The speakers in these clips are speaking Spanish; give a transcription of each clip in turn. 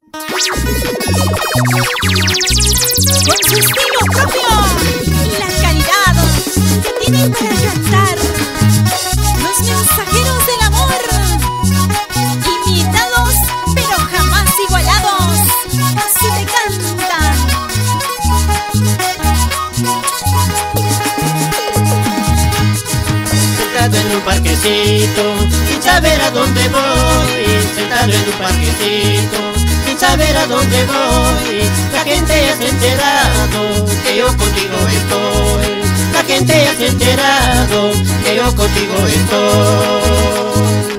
Con su estilo propio y la calidad que tienen para cantar, los mensajeros del amor, imitados pero jamás igualados. Así te cantan. Sentado en un parquecito, sin saber a dónde voy. Sentado en un parquecito, sin saber a dónde voy. La gente ya se ha enterado que yo contigo estoy. La gente ya se ha enterado que yo contigo estoy.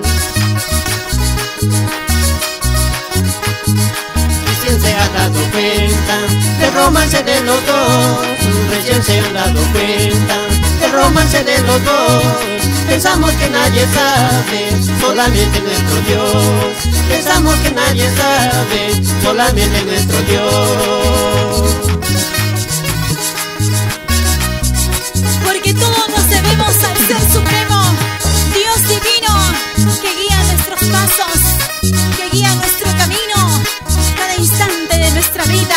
Recién se ha dado cuenta del romance de los dos. Recién se han dado cuenta del romance de los dos. Pensamos que nadie sabe, solamente nuestro Dios. Pensamos que nadie sabe, solamente nuestro Dios. Porque todos nos debemos al Ser Supremo, Dios divino, que guía nuestros pasos, que guía nuestro camino, cada instante de nuestra vida.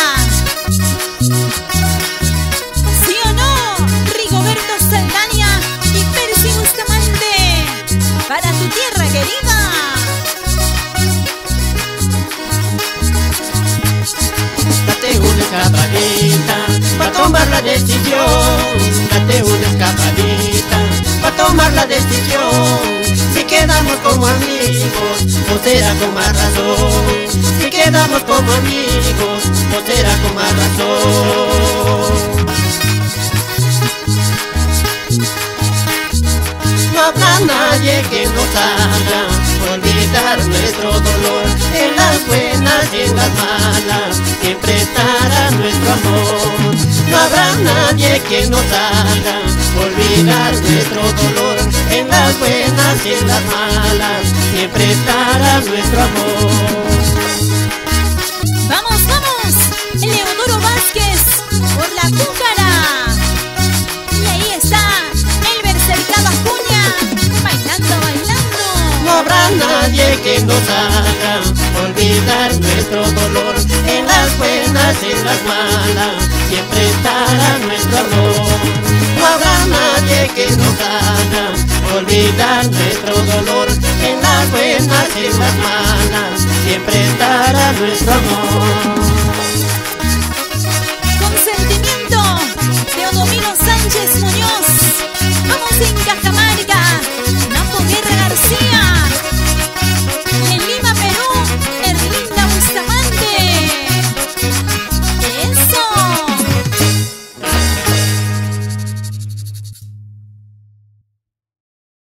¿Sí o no, Rigoberto Saldaña y Percy Bustamante? Para tu tierra querida. Date una escapadita para tomar la decisión. Date una escapadita para tomar la decisión. Si quedamos como amigos, no será con más razón. Si quedamos como amigos, no será con más razón. No habrá nadie que nos haga olvidar nuestro dolor. En las buenas y en las malas siempre estará nuestro amor. No habrá nadie que nos haga olvidar nuestro dolor. En las buenas y en las malas siempre estará nuestro amor. ¡Vamos, vamos! Leodoro Vázquez por la Cúcara. Y ahí está el Bercercado Acuña, bailando, bailando. No habrá nadie que nos haga olvidar nuestro dolor. En las buenas y en las malas siempre estará nuestro amor. No habrá nadie que nos haga olvidar nuestro dolor. En las buenas y en las malas siempre estará nuestro amor. Con sentimiento, Teodomiro Sánchez Muñoz. Vamos en Cajamarca.